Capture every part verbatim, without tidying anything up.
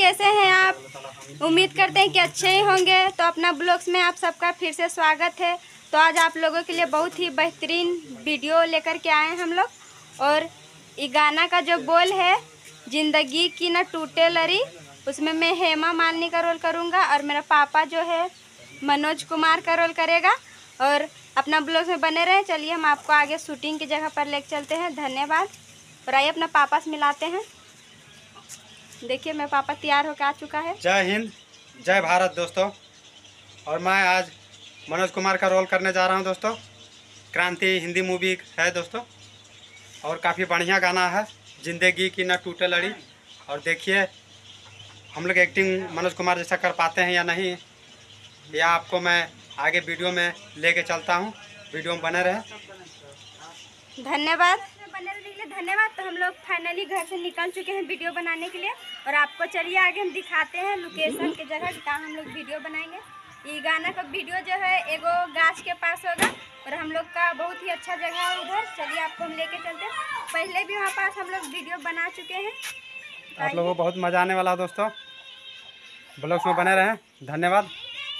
कैसे हैं आप? उम्मीद करते हैं कि अच्छे ही होंगे। तो अपना ब्लॉग्स में आप सबका फिर से स्वागत है। तो आज आप लोगों के लिए बहुत ही बेहतरीन वीडियो लेकर के आए हैं हम लोग। और ये गाना का जो बोल है, जिंदगी की न टूटे लड़ी, उसमें मैं हेमा मालिनी का रोल करूँगा और मेरा पापा जो है मनोज कुमार का रोल करेगा। और अपना ब्लॉग में बने रहें। चलिए हम आपको आगे शूटिंग की जगह पर लेकर चलते हैं। धन्यवाद। और आइए अपना पापा से मिलाते हैं। देखिए मेरा पापा तैयार होकर आ चुका है। जय हिंद, जय भारत दोस्तों। और मैं आज मनोज कुमार का रोल करने जा रहा हूं दोस्तों। क्रांति हिंदी मूवी है दोस्तों, और काफ़ी बढ़िया गाना है, जिंदगी की न टूटे लड़ी। और देखिए हम लोग एक्टिंग मनोज कुमार जैसा कर पाते हैं या नहीं, या आपको मैं आगे वीडियो में लेके चलता हूं। वीडियो में बने रहे। धन्यवाद। बने रहने के लिए धन्यवाद। तो हम लोग फाइनली घर से निकल चुके हैं वीडियो बनाने के लिए। और आपको चलिए आगे हम दिखाते हैं लोकेशन की जगह जहाँ हम लोग वीडियो बनाएंगे। ये गाना का वीडियो जो है एगो गाछ के पास होगा और हम लोग का बहुत ही अच्छा जगह है उधर। चलिए आपको हम लेके चलते हैं। पहले भी वहाँ पास हम लोग वीडियो बना चुके हैं। आप लोगों को बहुत मज़ा आने वाला है दोस्तों। ब्लॉग्स में बने रहें। धन्यवाद।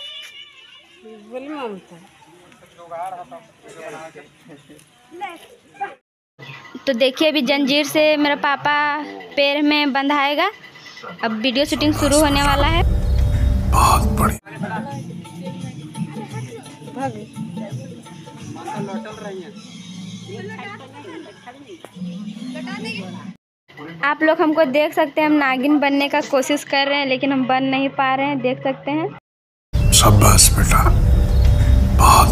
तो देखिए अभी जंजीर से मेरा पापा पैर में बंधाएगा। अब वीडियो शूटिंग शुरू होने वाला है। बहुत बढ़िया। आप लोग हमको देख सकते हैं, हम नागिन बनने का कोशिश कर रहे हैं लेकिन हम बन नहीं पा रहे हैं। देख सकते हैं। शाबाश बेटा, बहुत।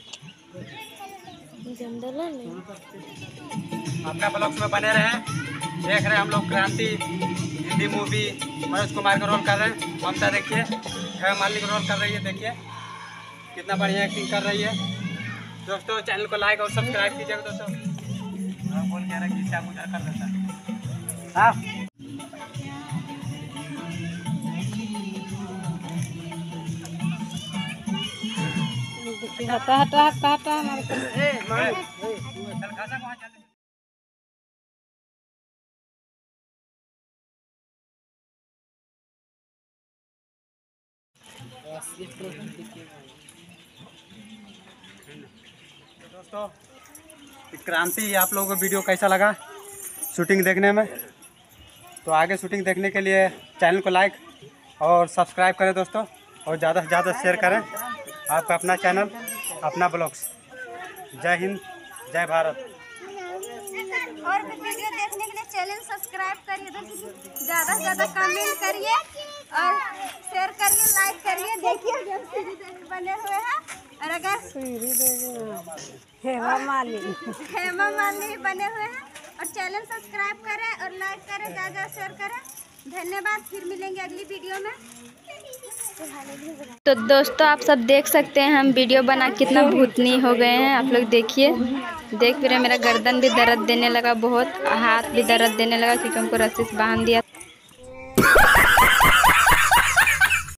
अपना ब्लॉग्स में बने रहे। देख रहे हैं हम लोग क्रांति हिंदी मूवी, मनोज कुमार का रोल कर रहे हैं। ममता देखिए हेमा मालिनी का रोल कर रही है। देखिए कितना बढ़िया एक्टिंग कर रही है दोस्तों। चैनल को लाइक और सब्सक्राइब कीजिएगा दोस्तों। हाँ, बोल कह रहा है कि क्या मुझे कर देता है। हाँ हटा हटा हटा हटा हमारे दोस्तों क्रांति, आप लोगों को वीडियो कैसा लगा शूटिंग देखने में? तो आगे शूटिंग देखने के लिए चैनल को लाइक और सब्सक्राइब करें दोस्तों, और ज़्यादा से ज़्यादा शेयर करें। आपका अपना चैनल, अपना ब्लॉग्स। जय हिंद, जय भारत। और भी वीडियो देखने के लिए चैनल सब्सक्राइब करिए, ज़्यादा से ज़्यादा कमेंट करिए और शेयर करिए, लाइक करिए। देखिए बने हुए हैं। और अगर हेमा मालिनी हेमा मालिनी बने हुए हैं। और चैनल सब्सक्राइब करें और लाइक करें, ज़्यादा शेयर करें। धन्यवाद। फिर मिलेंगे अगली वीडियो में। तो दोस्तों आप सब देख सकते हैं हम वीडियो बना कितना भूतनी हो गए हैं। आप लोग देखिए, देख फिर मेरा गर्दन भी दर्द देने लगा, बहुत हाथ भी दर्द देने लगा क्योंकि हमको रस्सी से बांध दिया।